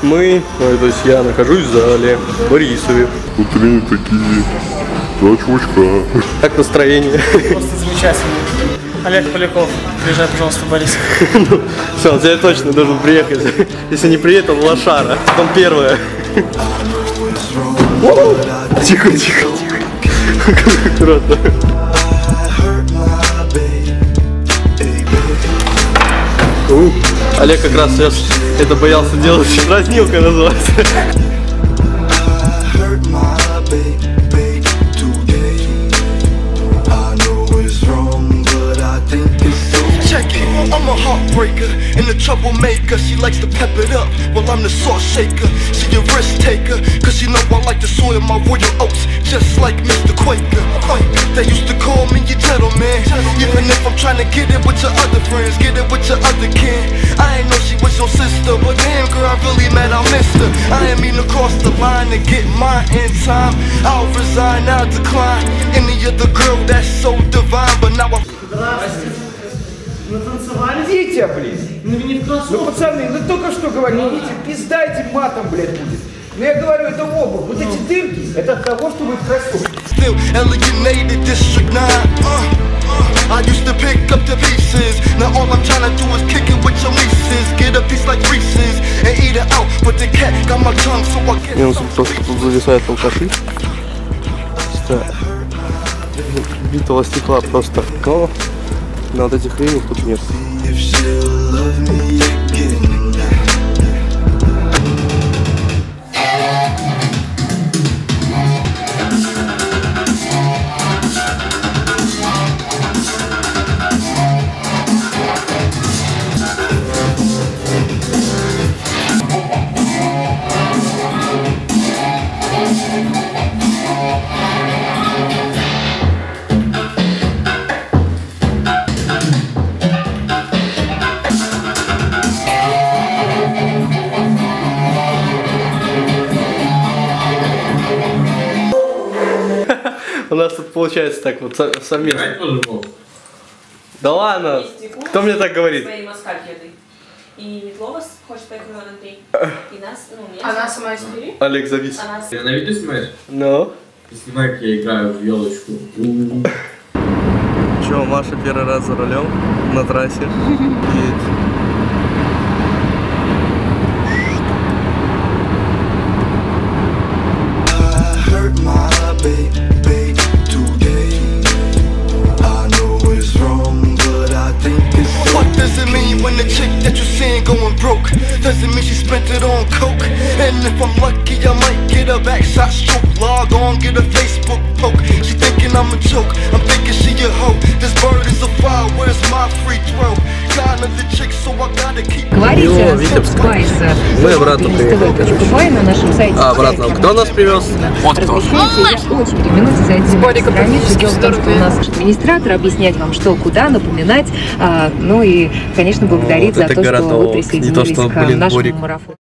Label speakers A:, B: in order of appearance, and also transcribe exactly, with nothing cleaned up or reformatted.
A: мы, ну, то есть я нахожусь в зале в Борисове.
B: Утренние такие, два чувачка.
A: Как настроение?
C: Просто замечательно. Олег Поляков, приезжай, пожалуйста, в Борисов.
A: Ну, все, я точно должен приехать. Если не приедет, то лошара. Потом первое. Тихо, тихо, тихо. Аккуратно. У, Олег как раз сейчас это боялся делать, дразнилка называется.
D: I'm a heartbreaker and a troublemaker. She likes to pep it up, well I'm the salt shaker. She a risk taker, cause she know I like to soil my royal oats, just like Mister Quaker. They used to call me your gentleman, even if I'm trying to get it with your other friends, get it with your other kin. I ain't know she was your sister, but damn girl, I really mad I missed her. I ain't mean to cross the line and get mine in time. I'll resign, I'll decline any other girl that's so divine, but now I'm...
C: Ну танцевали?
E: Идите, блин.
C: Ну не в кроссовках.
E: Ну пацаны, ну только что говорили, идите, пиздайте матом, блядь, будет. Но я говорю, это обувь. Вот эти дырки, это от того, что вы в кроссовках.
D: Still alienated District nine. Uh, uh, I used to pick up the pieces. Now all I'm trying to do is kick it with your nieces. Get a piece like Reese's and eat it out. But the cat got my tongue, so I get.
A: Минус то, что тут зависают алкаши. Битого стекла просто. Но на вот этих хренях тут нет. У нас тут получается так вот совместно. Да ладно, кто мне так говорит?
F: Своей москалькой. И Метлова хочет поехать на Андрей. И нас, ну, меня...
C: Она сама из Твери?
A: Олег, завис.
G: Ты на видео снимаешь?
A: Ну?
G: Ты снимай, как я играю в елочку.
A: Че, Маша первый раз за рулем на трассе едет.
D: When the chick that you seen going broke doesn't mean she spent it on coke. And if I'm lucky, I might get a backshot stroke. Log on, get a Facebook poke. She thinking I'm a joke, I'm thinking she a hoe. This bird is a fire, where's my free throw? Got another chick, so I gotta keep.
H: Говорите, собственно, из
A: Мы обратно приехали.
H: на нашем сайте.
A: А, обратно. Кто нас привез?
G: Вот кто.
H: Очень рекомендуйте зайти на страницу. Дело в том, что у нас администратор объяснять вам, что, куда, напоминать. А, ну и, конечно, благодарить
A: вот
H: за то,
A: городок.
H: что вы присоединились
A: Не то, что,
H: к
A: блин,
H: нашему
A: Борик.
H: марафону.